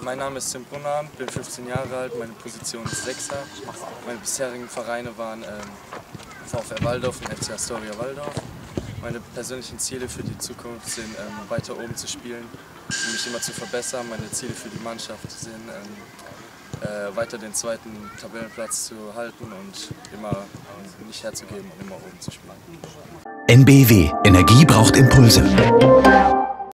Mein Name ist Tim Brunner, bin 15 Jahre alt, meine Position ist Sechser. Meine bisherigen Vereine waren VfR Walldorf und FC Astoria Walldorf. Meine persönlichen Ziele für die Zukunft sind, weiter oben zu spielen, mich immer zu verbessern. Meine Ziele für die Mannschaft sind, weiter den zweiten Tabellenplatz zu halten und immer nicht herzugeben und immer oben zu spielen. NBW. Energie braucht Impulse.